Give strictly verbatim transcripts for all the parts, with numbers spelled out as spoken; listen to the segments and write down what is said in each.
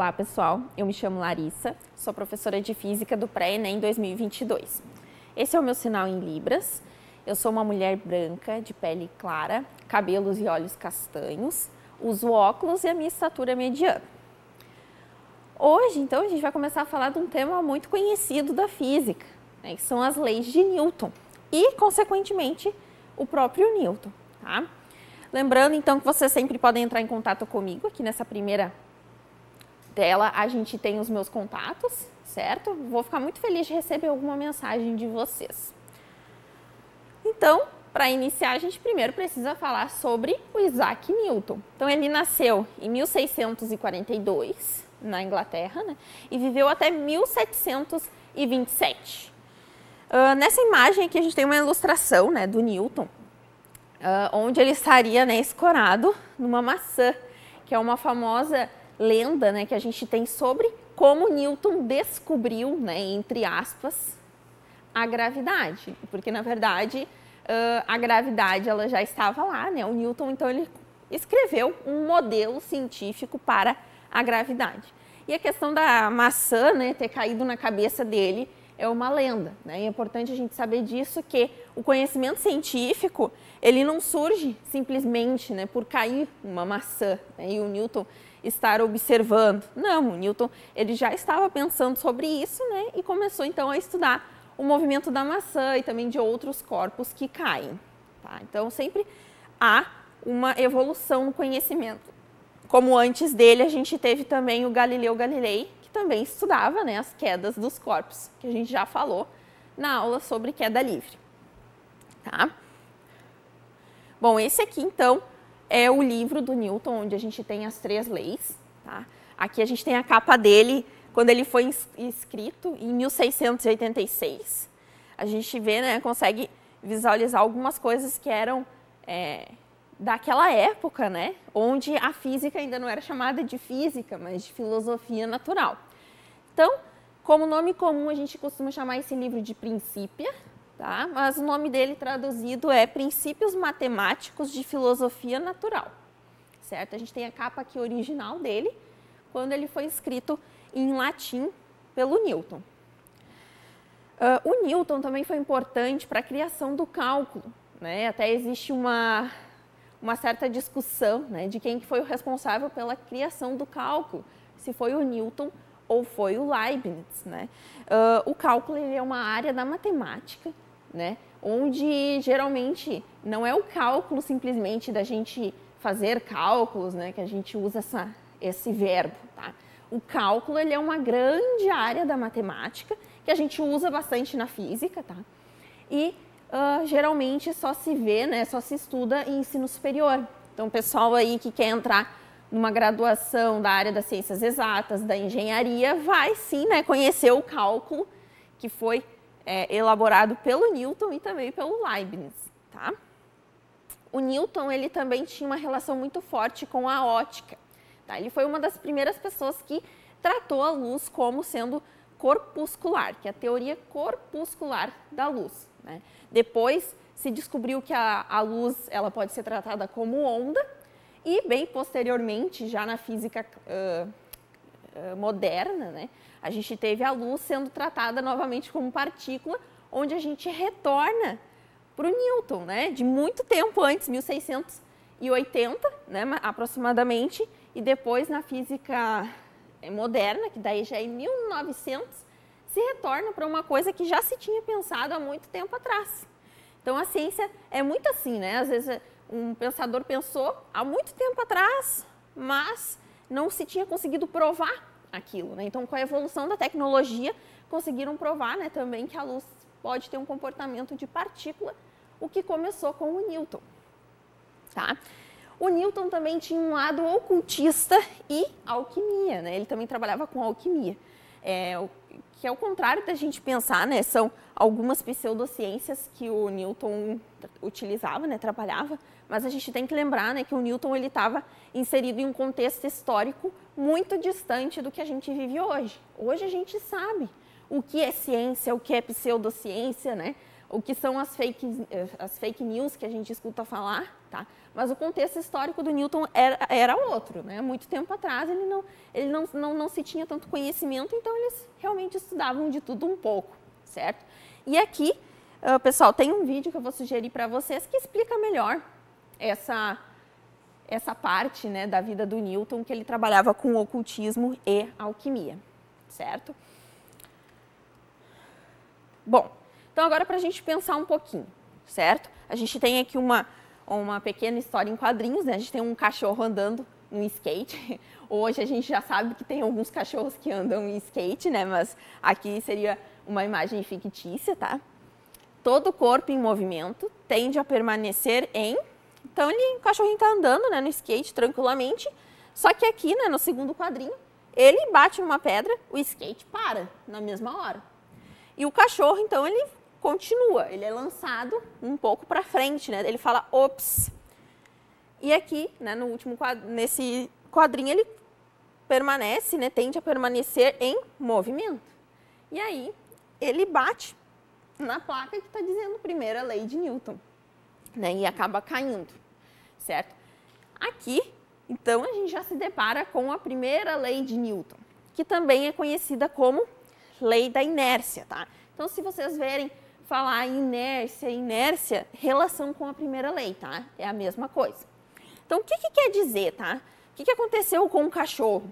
Olá, pessoal. Eu me chamo Larissa, sou professora de Física do pré-ENEM dois mil e vinte e dois. Esse é o meu sinal em Libras. Eu sou uma mulher branca, de pele clara, cabelos e olhos castanhos, uso óculos e a minha estatura é mediana. Hoje, então, a gente vai começar a falar de um tema muito conhecido da física, né, que são as leis de Newton e, consequentemente, o próprio Newton. Tá? Lembrando, então, que vocês sempre podem entrar em contato comigo. Aqui nessa primeira tela a gente tem os meus contatos, certo? Vou ficar muito feliz de receber alguma mensagem de vocês. Então, para iniciar, a gente primeiro precisa falar sobre o Isaac Newton. Então, ele nasceu em mil seiscentos e quarenta e dois, na Inglaterra, né? E viveu até mil setecentos e vinte e sete. Uh, nessa imagem aqui a gente tem uma ilustração, né, do Newton, uh, onde ele estaria, né, escorado numa maçã, que é uma famosa lenda, né, que a gente tem sobre como Newton descobriu, né, entre aspas, a gravidade, porque na verdade uh, a gravidade ela já estava lá, né? O Newton então ele escreveu um modelo científico para a gravidade. E a questão da maçã, né, ter caído na cabeça dele é uma lenda, né? E é importante a gente saber disso, que o conhecimento científico ele não surge simplesmente, né, por cair uma maçã, né, e o Newton estar observando. Não, o Newton ele já estava pensando sobre isso, né, e começou então a estudar o movimento da maçã e também de outros corpos que caem. Tá? Então sempre há uma evolução no conhecimento. Como antes dele a gente teve também o Galileu Galilei, que também estudava, né, as quedas dos corpos, que a gente já falou na aula sobre queda livre. Tá? Bom, esse aqui então é o livro do Newton, onde a gente tem as três leis. Tá? Aqui a gente tem a capa dele, quando ele foi escrito em mil seiscentos e oitenta e seis. A gente vê, né, consegue visualizar algumas coisas que eram é, daquela época, né, onde a física ainda não era chamada de física, mas de filosofia natural. Então, como nome comum, a gente costuma chamar esse livro de Princípia, tá? Mas o nome dele traduzido é Princípios Matemáticos de Filosofia Natural, certo? A gente tem a capa aqui original dele, quando ele foi escrito em latim pelo Newton. Uh, o Newton também foi importante para a criação do cálculo, né? Até existe uma, uma certa discussão, né, de quem que foi o responsável pela criação do cálculo, se foi o Newton ou foi o Leibniz, né? Uh, o cálculo ele é uma área da matemática, né, onde geralmente não é o cálculo simplesmente da gente fazer cálculos, né, que a gente usa essa, esse verbo, tá? O cálculo ele é uma grande área da matemática que a gente usa bastante na física, tá? E uh, geralmente só se vê, né, só se estuda em ensino superior. Então, o pessoal aí que quer entrar numa graduação da área das ciências exatas, da engenharia, vai sim, né, conhecer o cálculo que foi é, elaborado pelo Newton e também pelo Leibniz, tá? O Newton ele também tinha uma relação muito forte com a ótica. Tá? Ele foi uma das primeiras pessoas que tratou a luz como sendo corpuscular, que é a teoria corpuscular da luz, né? Depois se descobriu que a, a luz ela pode ser tratada como onda e bem posteriormente, já na física uh, uh, moderna, né, a gente teve a luz sendo tratada novamente como partícula, onde a gente retorna para o Newton, né, de muito tempo antes, mil seiscentos e oitenta, né, aproximadamente, e depois na física moderna, que daí já é em mil e novecentos, se retorna para uma coisa que já se tinha pensado há muito tempo atrás. Então a ciência é muito assim, né? Às vezes um pensador pensou há muito tempo atrás, mas não se tinha conseguido provar aquilo, né? Então com a evolução da tecnologia conseguiram provar, né, também que a luz pode ter um comportamento de partícula, o que começou com o Newton, tá? O Newton também tinha um lado ocultista e alquimia, né? Ele também trabalhava com alquimia, é, o, que é o contrário da gente pensar, né? São algumas pseudociências que o Newton utilizava, né? Trabalhava, mas a gente tem que lembrar, né, que o Newton ele estava inserido em um contexto histórico muito distante do que a gente vive hoje. Hoje a gente sabe o que é ciência, o que é pseudociência, né? o que são as fake, as fake news que a gente escuta falar, tá? Mas o contexto histórico do Newton era, era outro, né? Muito tempo atrás ele, não, ele não, não, não se tinha tanto conhecimento, então eles realmente estudavam de tudo um pouco, certo? E aqui, uh, pessoal, tem um vídeo que eu vou sugerir para vocês que explica melhor essa, essa parte, né, da vida do Newton, que ele trabalhava com ocultismo e alquimia, certo? Bom, então agora para a gente pensar um pouquinho, certo? A gente tem aqui uma, uma pequena história em quadrinhos, né? A gente tem um cachorro andando no skate. Hoje a gente já sabe que tem alguns cachorros que andam em skate, né? Mas aqui seria uma imagem fictícia, tá? Todo o corpo em movimento tende a permanecer em... Então ele, o cachorrinho está andando, né, no skate tranquilamente, só que aqui, né, no segundo quadrinho, ele bate numa pedra, o skate para na mesma hora. E o cachorro, então, ele continua, ele é lançado um pouco para frente, né? Ele fala, ops. E aqui, né, no último quadro, nesse quadrinho, ele permanece, né, tende a permanecer em movimento. E aí, ele bate na placa que está dizendo primeira lei de Newton, né? E acaba caindo, certo? Aqui, então, a gente já se depara com a primeira lei de Newton, que também é conhecida como lei da inércia, tá? Então, se vocês verem falar inércia, inércia, relação com a primeira lei, tá? É a mesma coisa. Então, o que que quer dizer, tá? O que que aconteceu com o cachorro?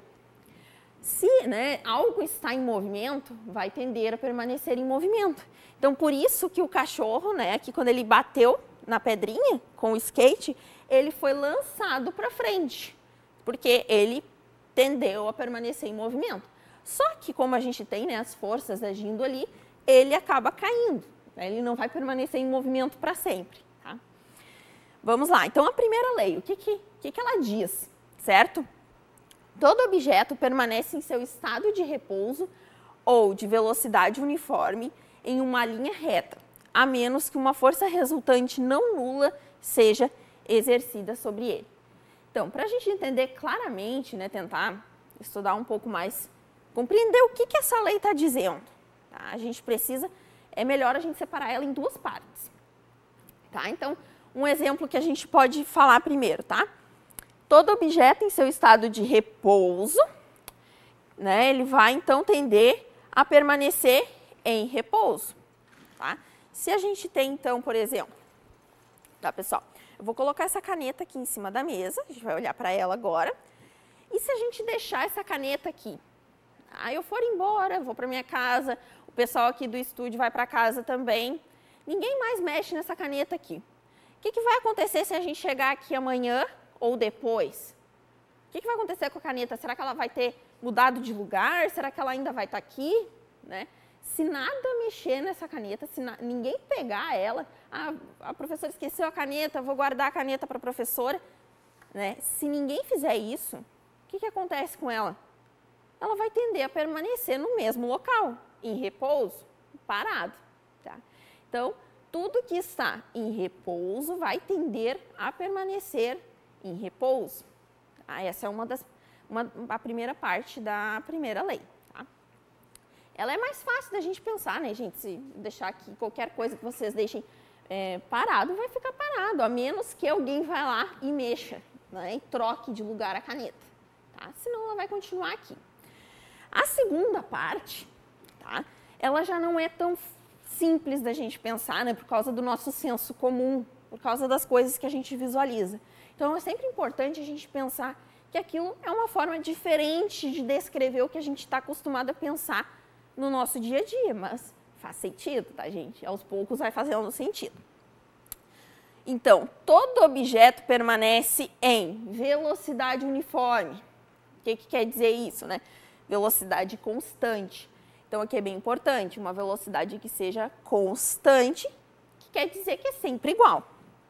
Se, né, algo está em movimento, vai tender a permanecer em movimento. Então, por isso que o cachorro, né, que quando ele bateu na pedrinha com o skate, ele foi lançado para frente, porque ele tendeu a permanecer em movimento. Só que como a gente tem, né, as forças agindo ali, ele acaba caindo, né? Ele não vai permanecer em movimento para sempre, tá? Vamos lá, então a primeira lei, o que, que, que, que ela diz, certo? Todo objeto permanece em seu estado de repouso ou de velocidade uniforme em uma linha reta, a menos que uma força resultante não nula seja exercida sobre ele. Então, para a gente entender claramente, né, tentar estudar um pouco mais, compreender o que, que essa lei está dizendo, tá? A gente precisa, é melhor a gente separar ela em duas partes, tá? Então, um exemplo que a gente pode falar primeiro, tá? Todo objeto em seu estado de repouso, né, ele vai então tender a permanecer em repouso, tá? Se a gente tem então, por exemplo, tá, pessoal? Eu vou colocar essa caneta aqui em cima da mesa, a gente vai olhar para ela agora. E se a gente deixar essa caneta aqui? Aí eu for embora, vou para minha casa, o pessoal aqui do estúdio vai para casa também. Ninguém mais mexe nessa caneta aqui. O que, que vai acontecer se a gente chegar aqui amanhã ou depois? O que, que vai acontecer com a caneta? Será que ela vai ter mudado de lugar? Será que ela ainda vai estar aqui? Né? Se nada mexer nessa caneta, se na, ninguém pegar ela, ah, a professora esqueceu a caneta, vou guardar a caneta para a professora. Né? Se ninguém fizer isso, o que, que acontece com ela? Ela vai tender a permanecer no mesmo local, em repouso, parado. Tá? Então, tudo que está em repouso vai tender a permanecer em repouso. Tá? Essa é uma das, uma, a primeira parte da primeira lei. Tá? Ela é mais fácil da gente pensar, né, gente? Se deixar aqui qualquer coisa que vocês deixem é, parado, vai ficar parado, a menos que alguém vá lá e mexa, né, e troque de lugar a caneta. Tá? Senão ela vai continuar aqui. A segunda parte, tá, ela já não é tão simples da gente pensar, né, por causa do nosso senso comum, por causa das coisas que a gente visualiza. Então, é sempre importante a gente pensar que aquilo é uma forma diferente de descrever o que a gente está acostumado a pensar no nosso dia a dia, mas faz sentido, tá, gente? Aos poucos vai fazendo sentido. Então, todo objeto permanece em velocidade uniforme. O que, que quer dizer isso, né? Velocidade constante. Então, aqui é bem importante, uma velocidade que seja constante, que quer dizer que é sempre igual.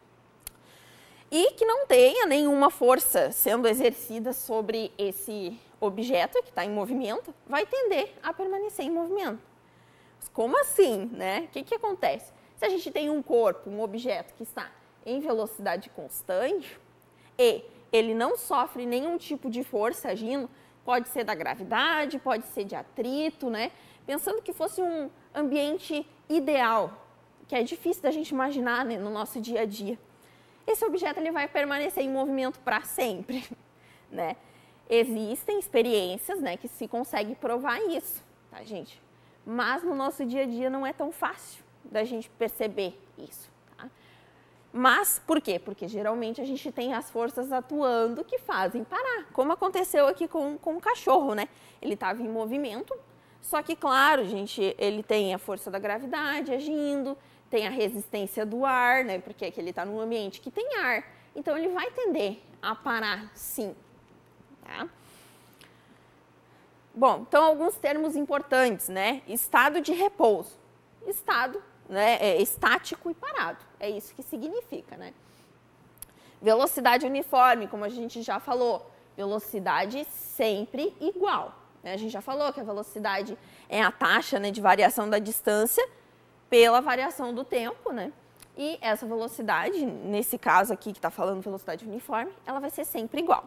E que não tenha nenhuma força sendo exercida sobre esse objeto que está em movimento, vai tender a permanecer em movimento. Mas como assim, né? O que, que acontece? Se a gente tem um corpo, um objeto que está em velocidade constante e ele não sofre nenhum tipo de força agindo, pode ser da gravidade, pode ser de atrito, né? Pensando que fosse um ambiente ideal, que é difícil da gente imaginar, né, no nosso dia a dia. Esse objeto ele vai permanecer em movimento para sempre, né? Existem experiências, né, que se consegue provar isso, tá, gente? Mas no nosso dia a dia não é tão fácil da gente perceber isso, tá? Mas por quê? Porque geralmente a gente tem as forças atuando que fazem parar, como aconteceu aqui com, com o cachorro, né? Ele estava em movimento, só que, claro, gente, ele tem a força da gravidade agindo, tem a resistência do ar, né? Porque aqui ele está num ambiente que tem ar, então ele vai tender a parar, sim. Tá? Bom, então alguns termos importantes, né? Estado de repouso, estado, né, é estático e parado, é isso que significa, né? Velocidade uniforme, como a gente já falou, velocidade sempre igual, né? A gente já falou que a velocidade é a taxa, né, de variação da distância pela variação do tempo, né? E essa velocidade, nesse caso aqui que está falando velocidade uniforme, ela vai ser sempre igual.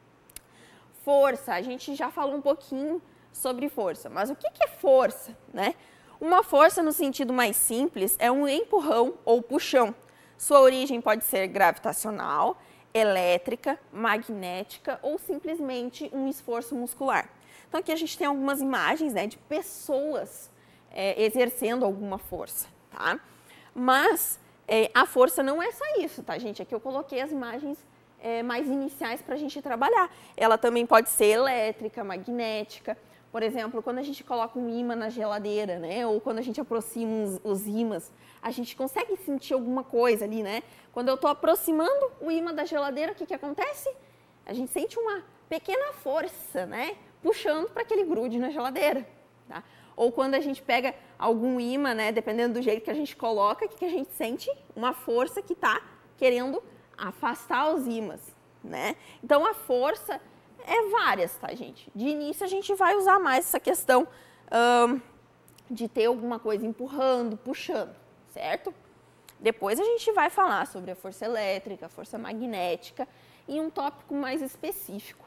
Força, a gente já falou um pouquinho sobre força, mas o que que é força, né? Uma força, no sentido mais simples, é um empurrão ou puxão. Sua origem pode ser gravitacional, elétrica, magnética ou simplesmente um esforço muscular. Então aqui a gente tem algumas imagens, né, de pessoas é, exercendo alguma força, tá? Mas é, a força não é só isso, tá, gente? Aqui eu coloquei as imagens É, mais iniciais para a gente trabalhar. Ela também pode ser elétrica, magnética. Por exemplo, quando a gente coloca um ímã na geladeira, né? Ou quando a gente aproxima os, os ímãs, a gente consegue sentir alguma coisa ali, né? Quando eu estou aproximando o ímã da geladeira, o que, que acontece? A gente sente uma pequena força, né? Puxando para que ele grude na geladeira. Tá? Ou quando a gente pega algum ímã, né? Dependendo do jeito que a gente coloca, o que, que a gente sente? Uma força que está querendo afastar os ímãs, né? Então, a força é várias, tá, gente? De início, a gente vai usar mais essa questão hum, de ter alguma coisa empurrando, puxando, certo? Depois, a gente vai falar sobre a força elétrica, a força magnética, em um tópico mais específico.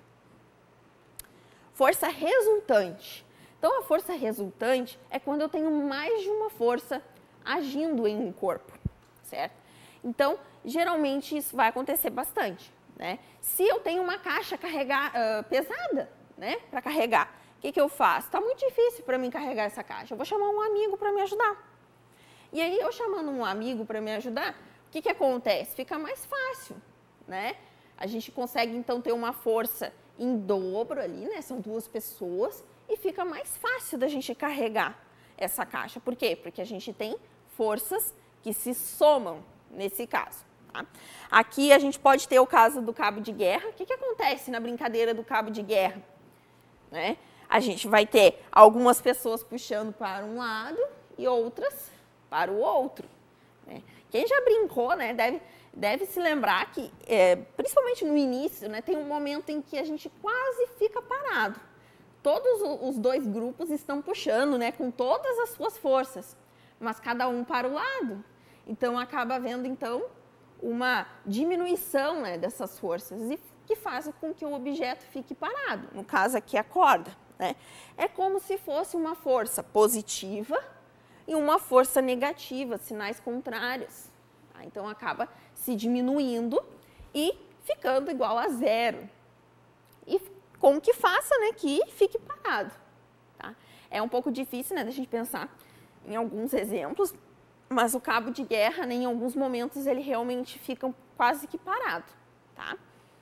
Força resultante. Então, a força resultante é quando eu tenho mais de uma força agindo em um corpo, certo? Então, geralmente isso vai acontecer bastante, né? Se eu tenho uma caixa carregar, uh, pesada, né, para carregar, o que, que eu faço? Está muito difícil para mim carregar essa caixa, eu vou chamar um amigo para me ajudar. E aí, eu chamando um amigo para me ajudar, o que, que acontece? Fica mais fácil, né? A gente consegue, então, ter uma força em dobro ali, né? São duas pessoas e fica mais fácil da gente carregar essa caixa. Por quê? Porque a gente tem forças que se somam nesse caso. Tá? Aqui a gente pode ter o caso do cabo de guerra. O que, que acontece na brincadeira do cabo de guerra? Né? A gente vai ter algumas pessoas puxando para um lado e outras para o outro. Né? Quem já brincou, né, deve, deve se lembrar que, é, principalmente no início, né, tem um momento em que a gente quase fica parado. Todos os dois grupos estão puxando, né, com todas as suas forças, mas cada um para o lado. Então, acaba havendo, então, uma diminuição, né, dessas forças e que faz com que o objeto fique parado. No caso aqui, a corda. Né? É como se fosse uma força positiva e uma força negativa, sinais contrários. Tá? Então, acaba se diminuindo e ficando igual a zero. E com que faça, né, que fique parado. Tá? É um pouco difícil, né, da gente pensar em alguns exemplos, mas o cabo de guerra, né, em alguns momentos, ele realmente fica quase que parado, tá?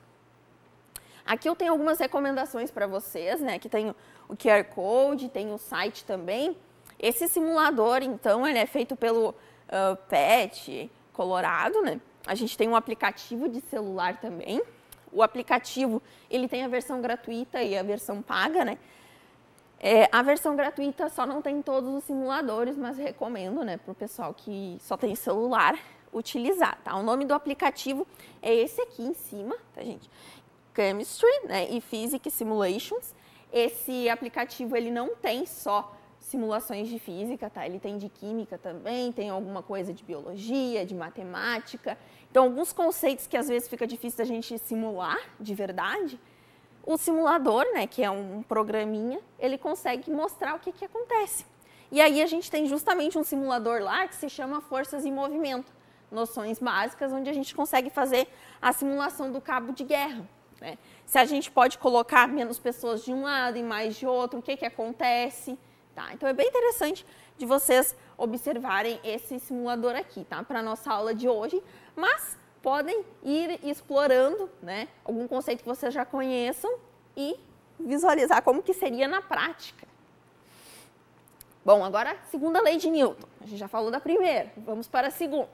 Aqui eu tenho algumas recomendações para vocês, né? Aqui tem o Q R Code, tem o site também. Esse simulador, então, ele é feito pelo uh, P E T Colorado, né? A gente tem um aplicativo de celular também. O aplicativo, ele tem a versão gratuita e a versão paga, né? É, a versão gratuita só não tem todos os simuladores, mas recomendo, né, para o pessoal que só tem celular utilizar, tá? O nome do aplicativo é esse aqui em cima, tá, gente? Chemistry, né, e Physics Simulations. Esse aplicativo, ele não tem só simulações de física, tá? Ele tem de química também, tem alguma coisa de biologia, de matemática. Então, alguns conceitos que às vezes fica difícil da gente simular de verdade, o simulador, né, que é um programinha, ele consegue mostrar o que, que acontece. E aí a gente tem justamente um simulador lá que se chama Forças em Movimento, noções básicas, onde a gente consegue fazer a simulação do cabo de guerra, né? Se a gente pode colocar menos pessoas de um lado e mais de outro, o que que acontece, tá? Então é bem interessante de vocês observarem esse simulador aqui, tá? Para a nossa aula de hoje, mas podem ir explorando, né, algum conceito que vocês já conheçam e visualizar como que seria na prática. Bom, agora a segunda lei de Newton. A gente já falou da primeira, vamos para a segunda.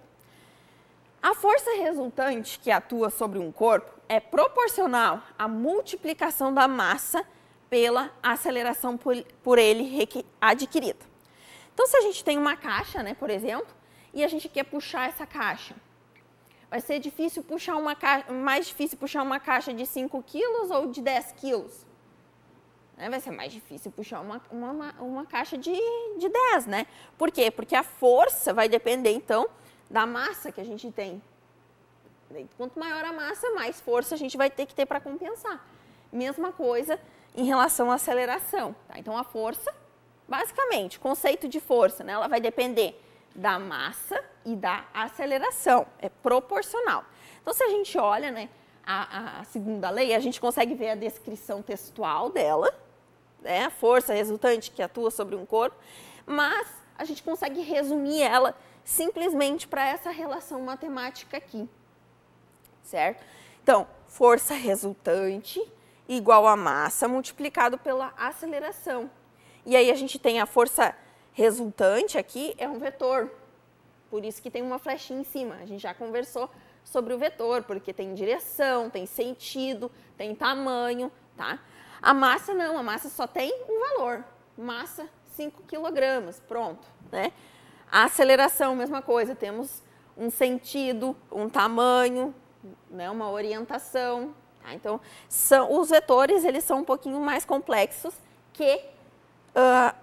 A força resultante que atua sobre um corpo é proporcional à multiplicação da massa pela aceleração por, por ele adquirida. Então, se a gente tem uma caixa, né, por exemplo, e a gente quer puxar essa caixa, vai ser difícil puxar uma caixa, mais difícil puxar uma caixa de cinco quilos ou de dez quilos? Né? Vai ser mais difícil puxar uma, uma, uma caixa de, de dez, né? Por quê? Porque a força vai depender, então, da massa que a gente tem. Quanto maior a massa, mais força a gente vai ter que ter para compensar. Mesma coisa em relação à aceleração. Tá? Então, a força, basicamente, conceito de força, né? Ela vai depender da massa e da aceleração. É proporcional. Então, se a gente olha, né, a, a segunda lei, a gente consegue ver a descrição textual dela, né? A força resultante que atua sobre um corpo, mas a gente consegue resumir ela simplesmente para essa relação matemática aqui, certo? Então, força resultante igual a massa multiplicado pela aceleração. E aí a gente tem a força resultante aqui, é um vetor, por isso que tem uma flechinha em cima. A gente já conversou sobre o vetor, porque tem direção, tem sentido, tem tamanho, tá? A massa não, a massa só tem um valor, massa cinco quilogramas, pronto, né? A aceleração, mesma coisa, temos um sentido, um tamanho, né, uma orientação. Tá? Então, são, os vetores eles são um pouquinho mais complexos que uh,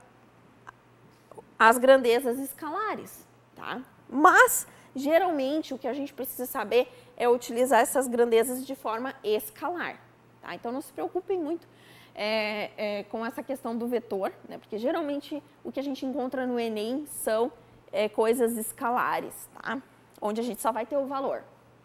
as grandezas escalares. Tá? Mas, geralmente, o que a gente precisa saber é utilizar essas grandezas de forma escalar. Tá? Então, não se preocupem muito é, é, com essa questão do vetor, né? Porque geralmente o que a gente encontra no Enem são É, coisas escalares, tá? Onde a gente só vai ter o valor.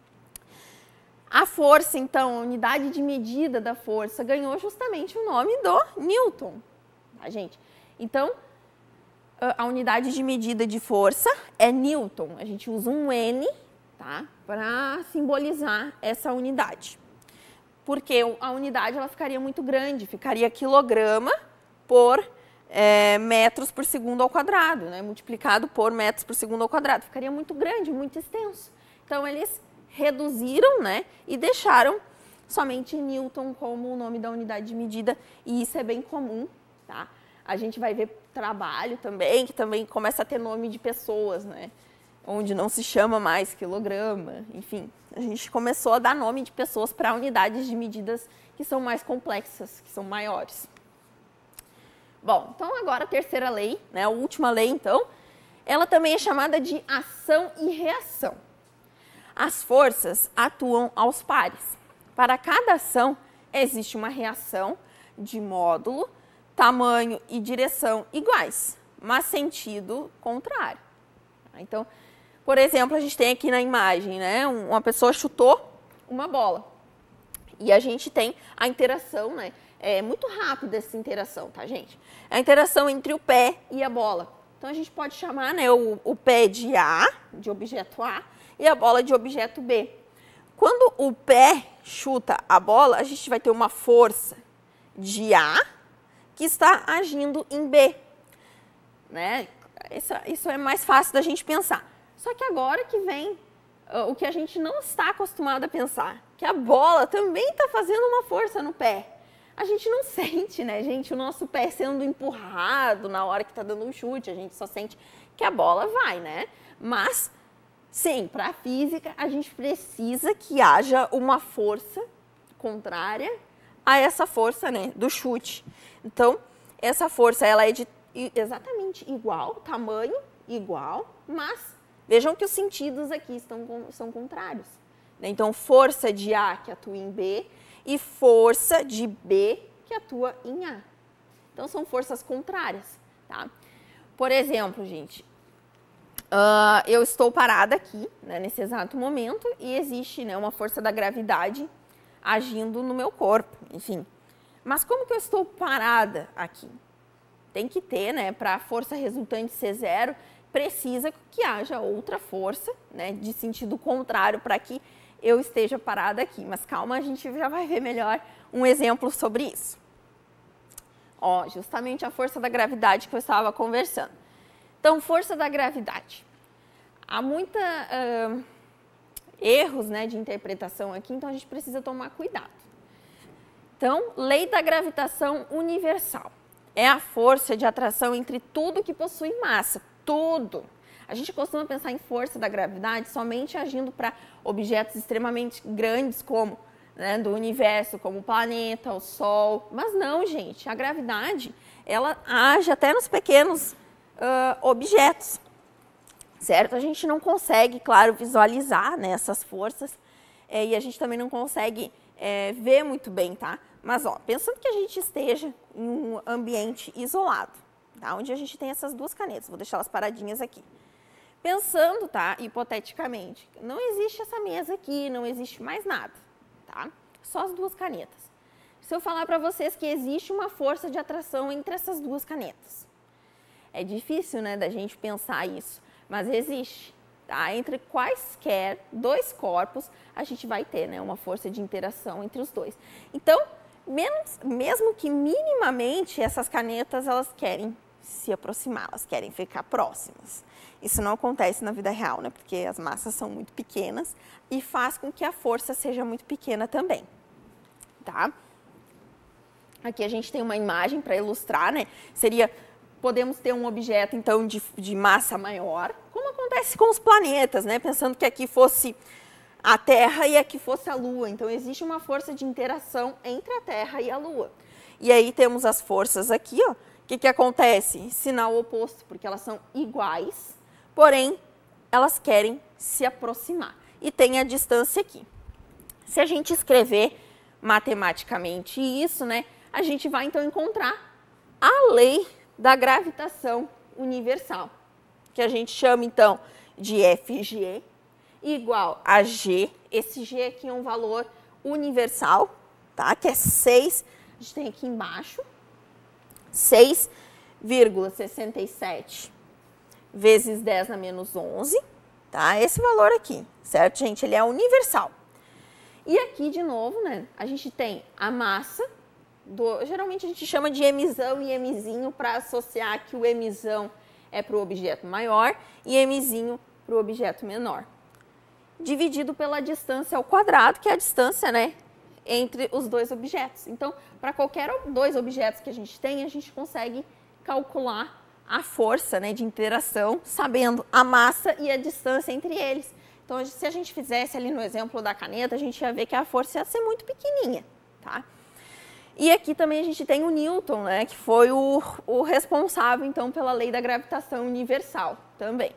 A força, então, a unidade de medida da força, ganhou justamente o nome do Newton, tá, gente? Então, a unidade de medida de força é Newton. A gente usa um N, tá? Para simbolizar essa unidade. Porque a unidade ela ficaria muito grande, ficaria quilograma por É, metros por segundo ao quadrado, né? Multiplicado por metros por segundo ao quadrado. Ficaria muito grande, muito extenso. Então, eles reduziram, né? E deixaram somente Newton como o nome da unidade de medida. E isso é bem comum, tá? A gente vai ver trabalho também, que também começa a ter nome de pessoas, né? Onde não se chama mais quilograma, enfim. A gente começou a dar nome de pessoas para unidades de medidas que são mais complexas, que são maiores. Bom, então agora a terceira lei, né, a última lei, então, ela também é chamada de ação e reação. As forças atuam aos pares. Para cada ação, existe uma reação de módulo, tamanho e direção iguais, mas sentido contrário. Então, por exemplo, a gente tem aqui na imagem, né, uma pessoa chutou uma bola. E a gente tem a interação, né? É muito rápida essa interação, tá, gente? A interação entre o pé e a bola. Então, a gente pode chamar, né, o, o pé de A, de objeto A, e a bola de objeto B. Quando o pé chuta a bola, a gente vai ter uma força de A que está agindo em B. Né? Isso, isso é mais fácil da gente pensar. Só que agora que vem uh, o que a gente não está acostumado a pensar, que a bola também está fazendo uma força no pé. A gente não sente, né, gente, o nosso pé sendo empurrado na hora que está dando um chute, a gente só sente que a bola vai, né? Mas, sim, para a física, a gente precisa que haja uma força contrária a essa força, né, do chute. Então, essa força, ela é de exatamente igual, tamanho igual, mas vejam que os sentidos aqui estão, são contrários. Então, força de A que atua em B e força de B que atua em A. Então, são forças contrárias, tá? por exemplo, gente, uh, eu estou parada aqui, né, nesse exato momento, e existe, né, uma força da gravidade agindo no meu corpo, enfim. Mas como que eu estou parada aqui? Tem que ter, né, para a força resultante ser zero, precisa que haja outra força, né, de sentido contrário para que eu esteja parada aqui. Mas calma, a gente já vai ver melhor um exemplo sobre isso. Ó, justamente a força da gravidade que eu estava conversando. Então, força da gravidade. Há muita uh, erros, né, de interpretação aqui, então a gente precisa tomar cuidado. Então, lei da gravitação universal. É a força de atração entre tudo que possui massa, tudo. A gente costuma pensar em força da gravidade somente agindo para objetos extremamente grandes, como, né, do universo, como o planeta, o Sol. Mas não, gente, a gravidade, ela age até nos pequenos uh, objetos, certo? A gente não consegue, claro, visualizar, né, essas forças, é, e a gente também não consegue é, ver muito bem, tá? Mas, ó, pensando que a gente esteja em um ambiente isolado, tá? Onde a gente tem essas duas canetas, vou deixar elas paradinhas aqui. Pensando, tá, hipoteticamente, não existe essa mesa aqui, não existe mais nada, tá? Só as duas canetas. Se eu falar para vocês que existe uma força de atração entre essas duas canetas, é difícil, né, da gente pensar isso, mas existe, tá? Entre quaisquer dois corpos, a gente vai ter, né, uma força de interação entre os dois. Então, menos, mesmo que minimamente essas canetas, elas querem se aproximar, elas querem ficar próximas. Isso não acontece na vida real, né? Porque as massas são muito pequenas e faz com que a força seja muito pequena também, tá? Aqui a gente tem uma imagem para ilustrar, né? Seria, podemos ter um objeto, então, de, de massa maior, como acontece com os planetas, né? Pensando que aqui fosse a Terra e aqui fosse a Lua. Então, existe uma força de interação entre a Terra e a Lua. E aí temos as forças aqui, ó. O que que acontece? Sinal oposto, porque elas são iguais, porém, elas querem se aproximar. E tem a distância aqui. Se a gente escrever matematicamente isso, né, a gente vai, então, encontrar a lei da gravitação universal, que a gente chama, então, de F G, igual a G. Esse G aqui é um valor universal, tá? Que é seis, a gente tem aqui embaixo, seis vírgula sessenta e sete vezes dez na menos onze, tá? Esse valor aqui, certo, gente? Ele é universal. E aqui, de novo, né, a gente tem a massa, do, geralmente a gente chama de emissão e emizinho para associar que o emissão é para o objeto maior e emizinho para o objeto menor. Dividido pela distância ao quadrado, que é a distância, né, entre os dois objetos. Então, para qualquer dois objetos que a gente tem, a gente consegue calcular a força, né, de interação, sabendo a massa e a distância entre eles. Então, se a gente fizesse ali no exemplo da caneta, a gente ia ver que a força ia ser muito pequenininha, tá? E aqui também a gente tem o Newton, né, que foi o, o responsável, então, pela lei da gravitação universal também.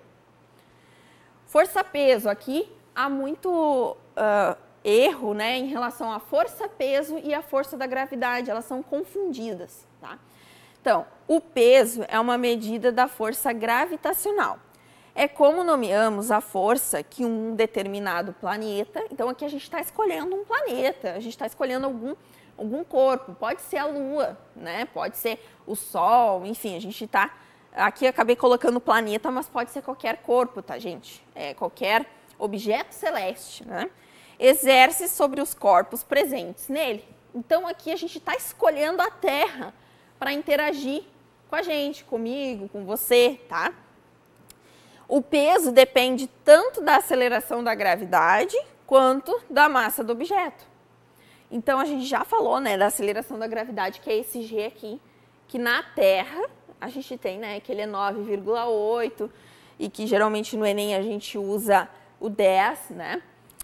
Força-peso, aqui há muito uh, erro, né, em relação à força-peso e à força da gravidade, elas são confundidas, tá? Então, o peso é uma medida da força gravitacional. É como nomeamos a força que um determinado planeta, então aqui a gente está escolhendo um planeta, a gente está escolhendo algum, algum corpo, pode ser a Lua, né? Pode ser o Sol, enfim, a gente está, aqui eu acabei colocando planeta, mas pode ser qualquer corpo, tá, gente? É, qualquer objeto celeste, né? Exerce sobre os corpos presentes nele. Então aqui a gente está escolhendo a Terra para interagir com a gente, comigo, com você, tá? O peso depende tanto da aceleração da gravidade quanto da massa do objeto. Então, a gente já falou, né, da aceleração da gravidade, que é esse G aqui, que na Terra a gente tem, né, que ele é nove vírgula oito e que geralmente no Enem a gente usa o dez, né?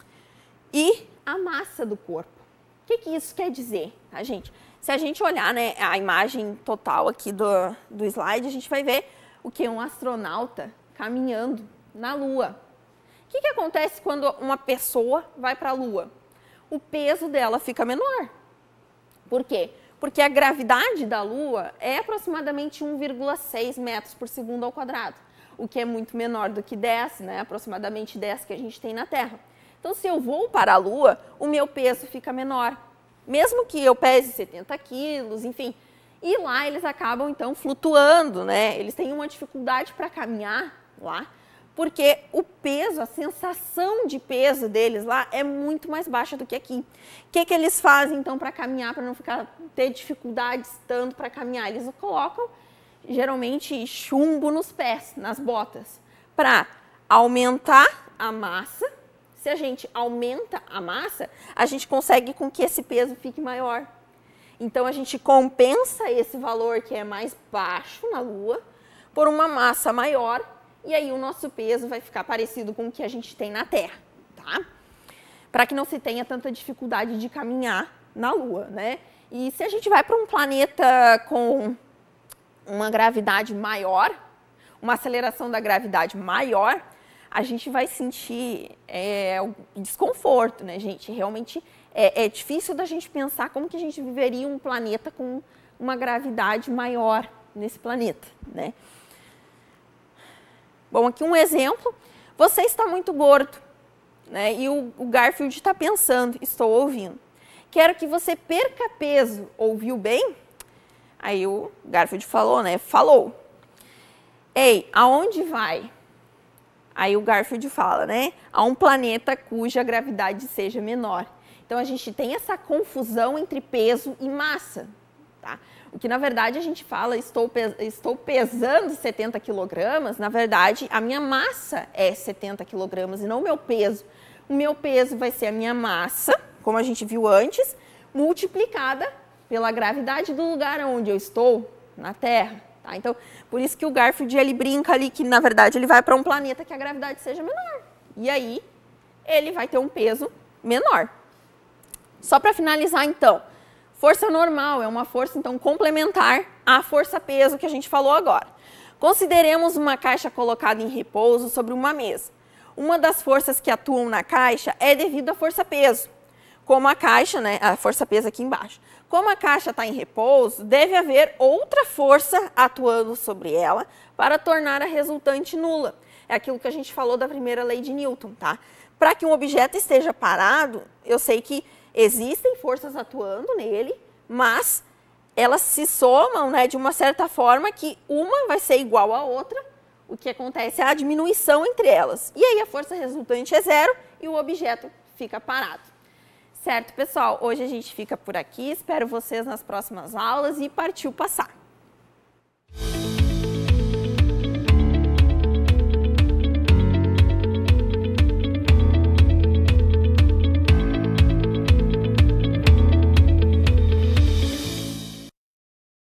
E a massa do corpo. O que que isso quer dizer, tá, gente? Se a gente olhar, né, a imagem total aqui do, do slide, a gente vai ver o que? Um astronauta caminhando na Lua. O que que acontece quando uma pessoa vai para a Lua? O peso dela fica menor. Por quê? Porque a gravidade da Lua é aproximadamente um vírgula seis metros por segundo ao quadrado, o que é muito menor do que dez, né? Aproximadamente dez que a gente tem na Terra. Então, se eu vou para a Lua, o meu peso fica menor. Mesmo que eu pese setenta quilos, enfim. E lá eles acabam, então, flutuando, né? Eles têm uma dificuldade para caminhar lá, porque o peso, a sensação de peso deles lá é muito mais baixa do que aqui. O que, que eles fazem, então, para caminhar, para não ficar, ter dificuldades tanto para caminhar? Eles colocam, geralmente, chumbo nos pés, nas botas, para aumentar a massa. Se a gente aumenta a massa, a gente consegue com que esse peso fique maior. Então, a gente compensa esse valor que é mais baixo na Lua por uma massa maior, e aí o nosso peso vai ficar parecido com o que a gente tem na Terra, tá? Para que não se tenha tanta dificuldade de caminhar na Lua, né? E se a gente vai para um planeta com uma gravidade maior, uma aceleração da gravidade maior, a gente vai sentir é, desconforto, né, gente? Realmente é, é difícil da gente pensar como que a gente viveria um planeta com uma gravidade maior nesse planeta, né? Bom, aqui um exemplo. Você está muito gordo, né? E o, o Garfield está pensando, estou ouvindo. Quero que você perca peso. Ouviu bem? Aí o Garfield falou, né? Falou. Ei, aonde vai? Aí o Garfield fala, né? A um planeta cuja gravidade seja menor. Então, a gente tem essa confusão entre peso e massa, tá? O que, na verdade, a gente fala, estou, pes estou pesando setenta quilogramas, na verdade, a minha massa é setenta quilogramas e não o meu peso. O meu peso vai ser a minha massa, como a gente viu antes, multiplicada pela gravidade do lugar onde eu estou, na Terra. Tá? Então, por isso que o Garfield, ele brinca ali que, na verdade, ele vai para um planeta que a gravidade seja menor. E aí, ele vai ter um peso menor. Só para finalizar, então, força normal é uma força, então, complementar à força-peso que a gente falou agora. Consideremos uma caixa colocada em repouso sobre uma mesa. Uma das forças que atuam na caixa é devido à força-peso. Como a caixa, né, a força-peso aqui embaixo. Como a caixa está em repouso, deve haver outra força atuando sobre ela para tornar a resultante nula. É aquilo que a gente falou da primeira lei de Newton, tá? Para que um objeto esteja parado, eu sei que existem forças atuando nele, mas elas se somam, né, de uma certa forma que uma vai ser igual à outra. O que acontece é a diminuição entre elas. E aí a força resultante é zero e o objeto fica parado. Certo, pessoal? Hoje a gente fica por aqui. Espero vocês nas próximas aulas e partiu passar!